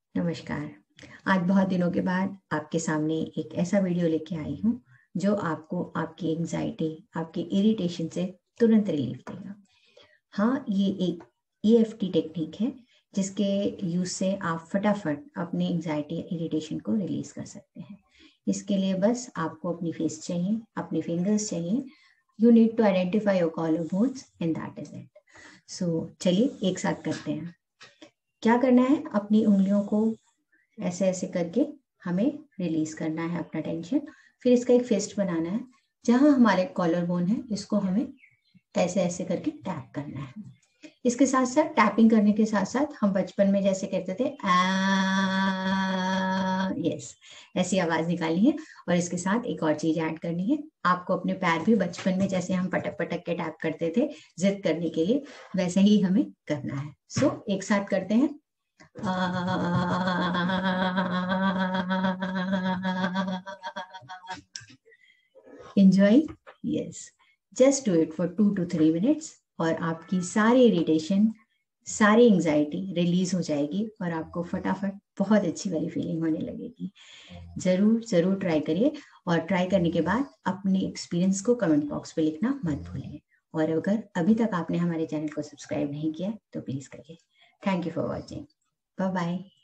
नमस्कार। आज बहुत दिनों के बाद आपके सामने एक ऐसा वीडियो लेके आई हूँ जो आपको आपकी एंजाइटी, आपके इरिटेशन से तुरंत रिलीफ देगा। हाँ, ये एक EFT टेक्निक है जिसके यूज से आप फटाफट अपने एंजाइटी या इरिटेशन को रिलीज कर सकते हैं। इसके लिए बस आपको अपनी फेस चाहिए, अपने फिंगर्स चाहिए। You need to identify your collar bones and that is it. So चलिए एक साथ करते हैं। क्या करना है, अपनी उंगलियों को ऐसे ऐसे करके हमें रिलीज करना है अपना टेंशन। फिर इसका एक फिस्ट बनाना है। जहां हमारे कॉलर बोन है इसको हमें ऐसे ऐसे करके टैप करना है। इसके साथ साथ टैपिंग करने के साथ साथ हम बचपन में जैसे कहते थे यस, ऐसी आवाज निकालनी है। और इसके साथ एक और चीज ऐड करनी है, आपको अपने पैर भी बचपन में जैसे हम पटक पटक के टैप करते थे जिद करने के लिए, वैसे ही हमें करना है। सो एक साथ करते हैं। Enjoy? Yes. Just do it for 2 to 3 minutes और आपकी सारी इरिटेशन, सारी एंजाइटी रिलीज हो जाएगी और आपको फटाफट बहुत अच्छी वाली फीलिंग होने लगेगी। जरूर जरूर ट्राई करिए और ट्राई करने के बाद अपने एक्सपीरियंस को कमेंट बॉक्स पे लिखना मत भूलिए। और अगर अभी तक आपने हमारे चैनल को सब्सक्राइब नहीं किया तो प्लीज करिए। Thank you for watching. Bye bye.